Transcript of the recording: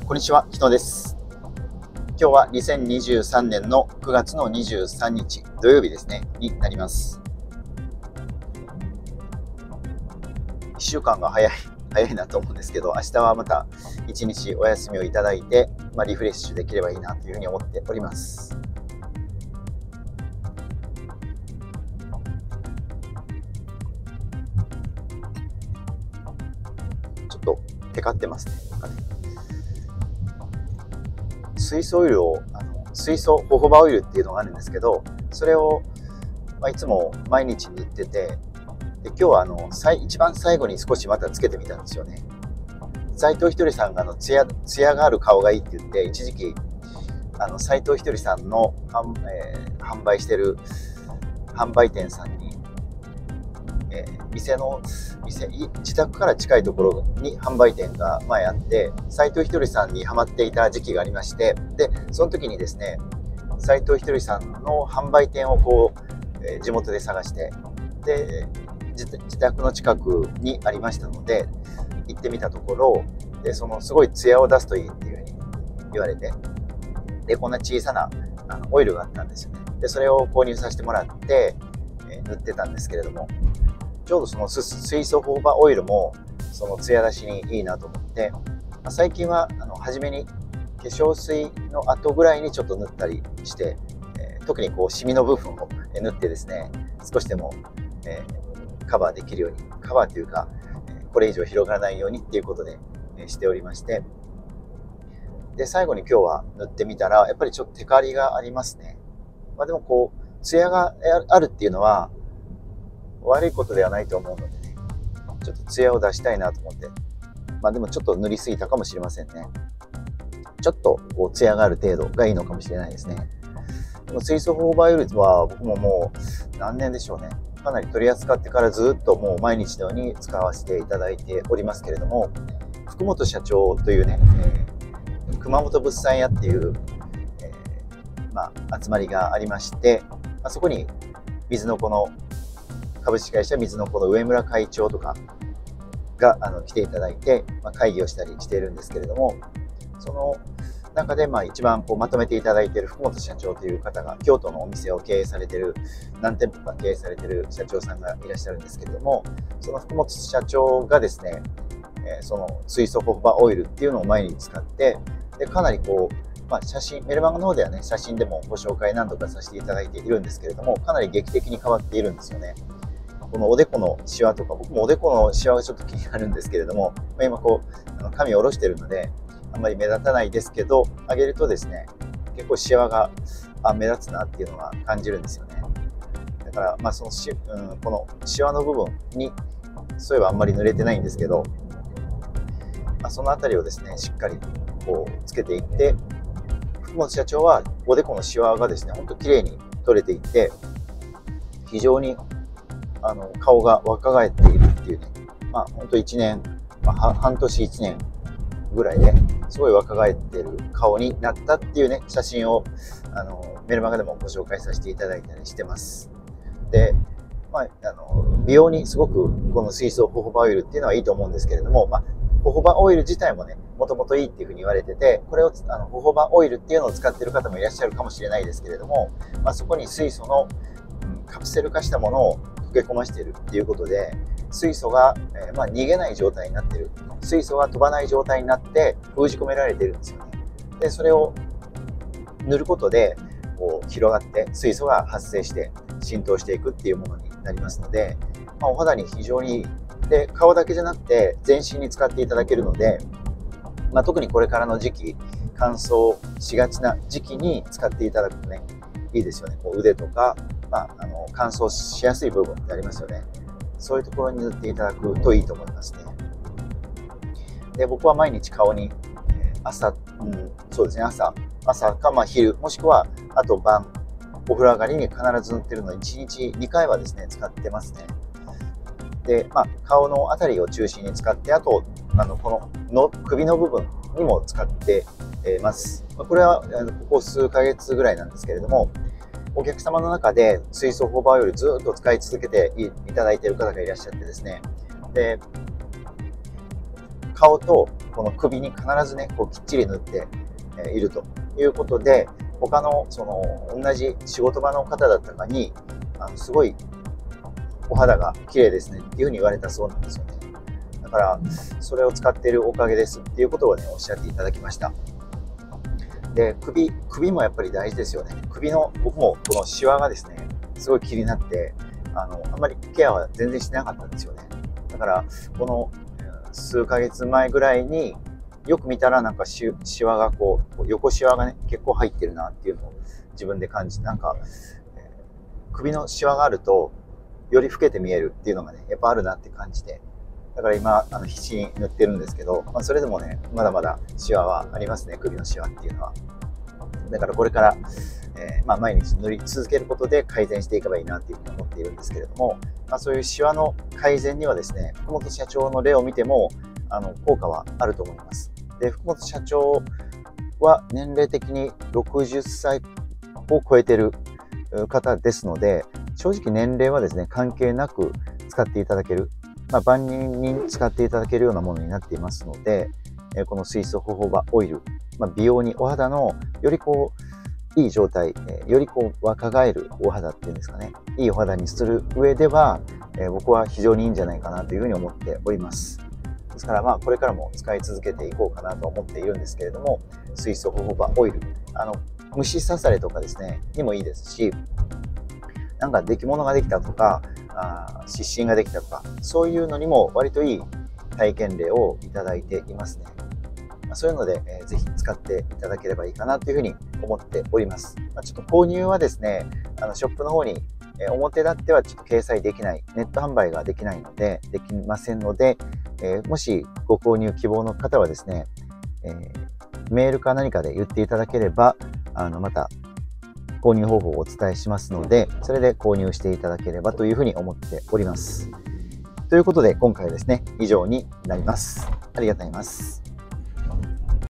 こんにちは、木野です。今日は2023年の9月の23日土曜日ですね、になります。1週間が早いなと思うんですけど、明日はまた1日お休みをいただいて、リフレッシュできればいいなというふうに思っております。ちょっとテカってますね。水素オイルを水素ホホバオイルっていうのがあるんですけど、それを、いつも毎日塗ってて、で今日は一番最後に少しまたつけてみたんですよね。斉藤ひとりさんがツヤがある顔がいいって言って、一時期斉藤ひとりさんの販売してる販売店さんに、自宅から近いところに販売店が前あって、斉藤ひとりさんにハマっていた時期がありまして、でその時にですね、斉藤ひとりさんの販売店を地元で探して、で自宅の近くにありましたので行ってみたところ、ですごいツヤを出すといいっていうふうに言われて、でこんな小さなオイルがあったんですよね。でそれを購入させてもらって、塗ってたんですけれども、ちょうどその水素ホーバーオイルもそのツヤ出しにいいなと思って、最近は初めに化粧水の後ぐらいにちょっと塗ったりして、特にシミの部分を塗ってですね、少しでも、カバーできるように、カバーというかこれ以上広がらないようにっていうことでしておりまして、で最後に今日は塗ってみたらやっぱりちょっとテカリがありますね。でもツヤがあるっていうのは悪いことではないと思うのでね、ちょっとツヤを出したいなと思って、でもちょっと塗りすぎたかもしれませんね。ちょっとツヤがある程度がいいのかもしれないですね。でも水素ホーバーオイルは僕ももう何年でしょうね、かなり取り扱ってからずっともう毎日のように使わせていただいておりますけれども、福本社長というね、熊本物産屋っていう、集まりがありまして、そこに水の子の株式会社水の子の上村会長とかが来ていただいて、会議をしたりしているんですけれども、その中で一番まとめていただいている福本社長という方が、京都のお店を経営されている、何店舗か経営されている社長さんがいらっしゃるんですけれども、その福本社長がですね、その水素ホホバオイルっていうのを毎日使って、でかなり写真、メルマガの方ではね、写真でもご紹介何度かさせていただいているんですけれども、かなり劇的に変わっているんですよね。このおでこのシワとか、僕もおでこのシワがちょっと気になるんですけれども、今髪を下ろしているのであんまり目立たないですけど、上げるとですね、結構シワが目立つなっていうのは感じるんですよね。だからこのシワの部分にそういえばあんまり塗れてないんですけど、そのあたりをですねしっかりつけていって、福本社長はおでこのシワがですね本当綺麗に取れていって、非常に顔が若返っているっていうね、本当1年、半年1年ぐらいですごい若返っている顔になったっていうね写真をメルマガでもご紹介させていただいたりしてます。で、美容にすごくこの水素ホホバオイルっていうのはいいと思うんですけれども、ホホバオイル自体もねもともといいっていうふうに言われてて、これをホホバオイルっていうのを使っている方もいらっしゃるかもしれないですけれども、そこに水素のカプセル化したものを溶け込ましているっていうことで、水素が、逃げない状態になっている、水素が飛ばない状態になって封じ込められているんですよね。でそれを塗ることで広がって水素が発生して浸透していくっていうものになりますので、お肌に非常にいい。で顔だけじゃなくて全身に使っていただけるので、特にこれからの時期、乾燥しがちな時期に使っていただくとねいいですよね。腕とか、乾燥しやすい部分ってありますよね。そういうところに塗っていただくといいと思いますね。で僕は毎日顔にそうですね、朝か昼、もしくはあと晩、お風呂上がりに必ず塗ってるので1日2回はですね使ってますね。で、顔のあたりを中心に使って、あとこの首の部分にも使ってます。これはここ数ヶ月ぐらいなんですけれども、お客様の中で水素ホーバーオイルずっと使い続けていただいている方がいらっしゃってですね、で顔とこの首に必ずね、こうきっちり塗っているということで、他のその同じ仕事場の方だったかに、すごいお肌が綺麗ですねっていうふうに言われたそうなんですよね。だからそれを使っているおかげですっていうことをね、おっしゃっていただきました。で、首もやっぱり大事ですよね。僕もこのシワがですね、すごい気になって、あんまりケアは全然してなかったんですよね。だからこの数ヶ月前ぐらいによく見たら、なんかシワがこう横シワがね、結構入ってるなっていうのを自分で感じて、なんか、首のシワがあるとより老けて見えるっていうのがね、やっぱあるなって感じて、だから今必死に塗ってるんですけど、それでもね、まだまだシワはありますね、首のシワっていうのは。だからこれから、毎日塗り続けることで改善していけばいいなっていうふうに思っているんですけれども、そういうシワの改善にはですね、福本社長の例を見ても効果はあると思います。で、福本社長は年齢的に60歳を超えている方ですので、正直年齢はですね、関係なく使っていただける、万人に使っていただけるようなものになっていますので、この水素ホホバオイル、美容にお肌のよりこういい状態、よりこう若返るお肌っていうんですかね、いいお肌にする上では、僕は非常にいいんじゃないかなというふうに思っております。ですからこれからも使い続けていこうかなと思っているんですけれども、水素ホホバオイル、虫刺されとかですねにもいいですし、なんか出来物ができたとか、湿疹ができたとか、そういうのにも割といい体験例をいただいていますね。そういうので、ぜひ使っていただければいいかなというふうに思っております。ちょっと購入はですね、ショップの方に、表立ってはちょっと掲載できない、ネット販売ができませんので、もしご購入希望の方はですね、メールか何かで言っていただければ、また購入方法をお伝えしますので、それで購入していただければというふうに思っております。ということで、今回はですね、以上になります。ありがとうございます。